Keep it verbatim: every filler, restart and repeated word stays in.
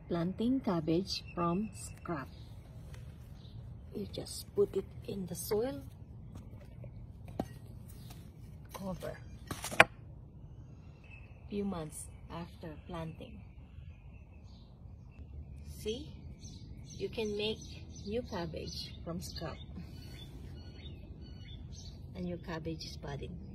planting cabbage from scrap. You just put it in the soil, cover. Few months after planting. See, you can make new cabbage from scrap, and your cabbage is budding.